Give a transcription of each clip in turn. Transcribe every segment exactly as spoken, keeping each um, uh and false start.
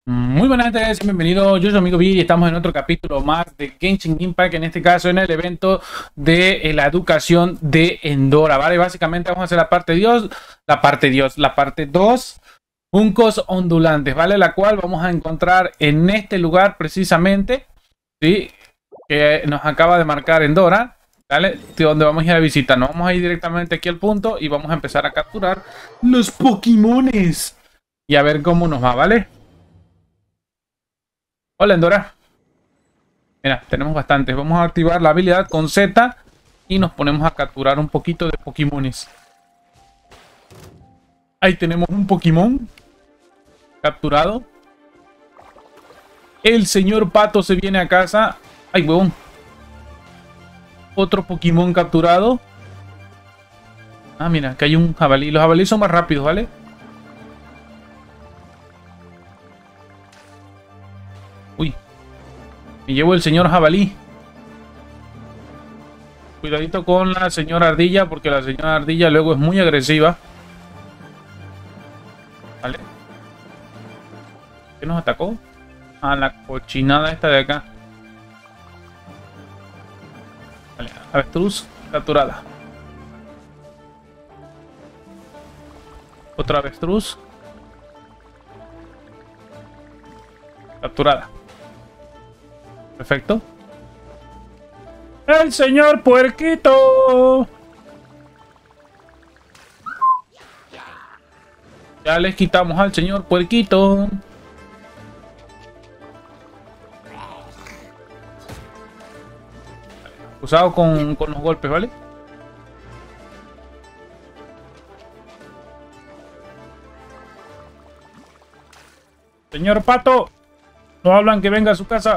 Muy buenas tardes, bienvenidos. Yo soy amigo B y estamos en otro capítulo más de Genshin Impact, en este caso en el evento de eh, la educación de Endora, ¿vale? Básicamente vamos a hacer la parte Dios, la parte Dios, la parte dos, juncos ondulantes, ¿vale? La cual vamos a encontrar en este lugar precisamente, ¿sí? Que nos acaba de marcar Endora, ¿vale? De donde vamos a ir a visitar. Nos vamos a ir directamente aquí al punto y vamos a empezar a capturar los Pokémones y a ver cómo nos va, ¿vale? Hola, Endora. Mira, tenemos bastantes. Vamos a activar la habilidad con Z y nos ponemos a capturar un poquito de Pokémones. Ahí tenemos un Pokémon capturado. El señor Pato se viene a casa. ¡Ay, huevón! Otro Pokémon capturado. Ah, mira, que hay un jabalí. Los jabalíes son más rápidos, ¿vale? Uy. Me llevo el señor jabalí. Cuidadito con la señora ardilla, porque la señora ardilla luego es muy agresiva. Vale. ¿Qué nos atacó? A la cochinada esta de acá. Vale, avestruz capturada. Otra avestruz capturada. Perfecto. ¡El señor puerquito! Ya les quitamos al señor puerquito. Usado con, con los golpes, ¿vale? Señor Pato, no hablan que venga a su casa.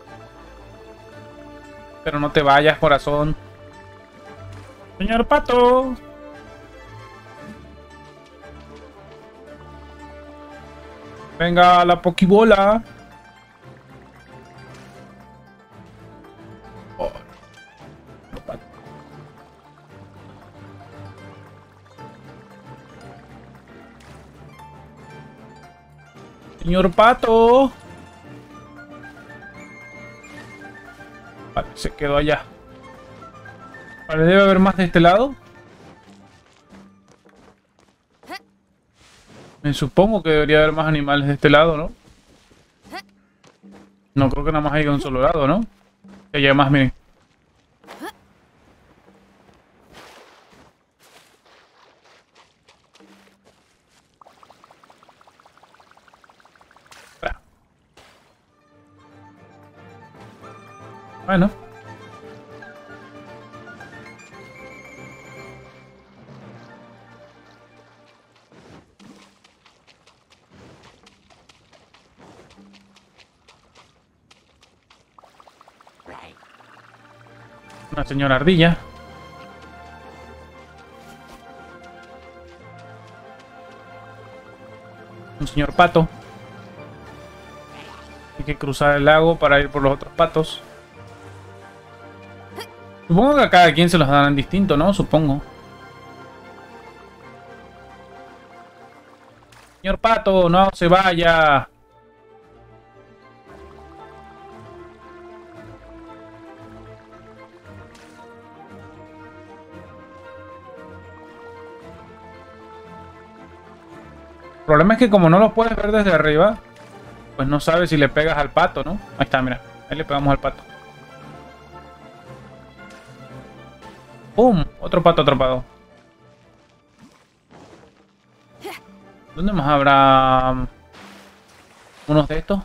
Pero no te vayas, corazón. Señor Pato. Venga, la Pokébola. Oh. Señor Pato. Vale, se quedó allá. Vale, debe haber más de este lado. Me supongo que debería haber más animales de este lado, ¿no? No creo que nada más haya un solo lado, ¿no? Que haya más, miren. Bueno. Una señora ardilla. Un señor pato. Hay que cruzar el lago para ir por los otros patos. Supongo que a cada quien se los darán distinto, ¿no? Supongo. Señor Pato, no se vaya. El problema es que como no los puedes ver desde arriba, pues no sabes si le pegas al pato, ¿no? Ahí está, mira. Ahí le pegamos al pato. ¡Pum! Otro pato atrapado. ¿Dónde más habrá unos de estos?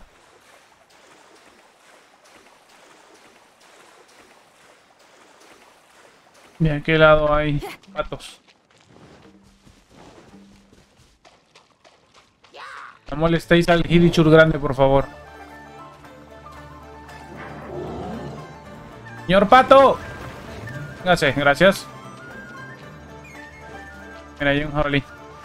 ¿De qué lado hay patos? No molestéis al Hirichur grande, por favor. ¡Señor Pato! Gracias, gracias. Mira, hay un jabalí.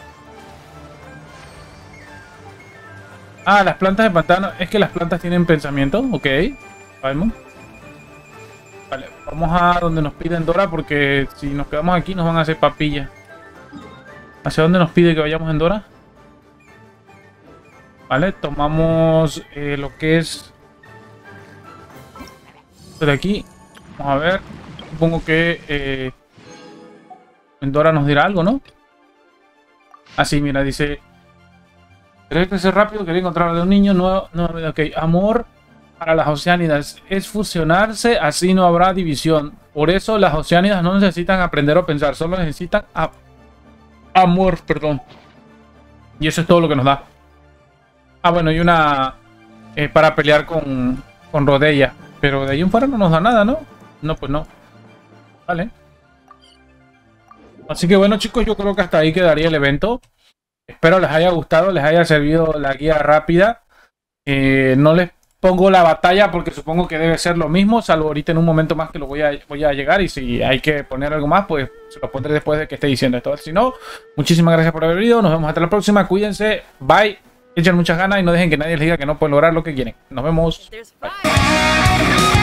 Ah, las plantas de pantano. Es que las plantas tienen pensamiento. Ok. Vamos. Vale, vamos a donde nos pide Endora, porque si nos quedamos aquí nos van a hacer papilla. ¿Hacia dónde nos pide que vayamos Endora? Vale, tomamos eh, lo que es esto de aquí. Vamos a ver. Supongo que eh, Endora nos dirá algo, ¿no? Así, mira, dice... ¿Querés crecer rápido? Quería encontrar a un niño nuevo. No, ok. Amor para las Oceánidas es fusionarse, así no habrá división. Por eso las Oceánidas no necesitan aprender o pensar, solo necesitan a... amor, perdón. Y eso es todo lo que nos da. Ah, bueno, y una eh, para pelear con, con Rodella. Pero de ahí en fuera no nos da nada, ¿no? No, pues no. Vale. Así que bueno, chicos, yo creo que hasta ahí quedaría el evento. Espero les haya gustado, les haya servido la guía rápida. Eh, no les pongo la batalla porque supongo que debe ser lo mismo, salvo ahorita en un momento más que lo voy a, voy a llegar. Y si hay que poner algo más, pues se lo pondré después de que esté diciendo esto. Si no, muchísimas gracias por haber venido. Nos vemos hasta la próxima. Cuídense. Bye. Echen muchas ganas y no dejen que nadie les diga que no pueden lograr lo que quieren. Nos vemos. Bye.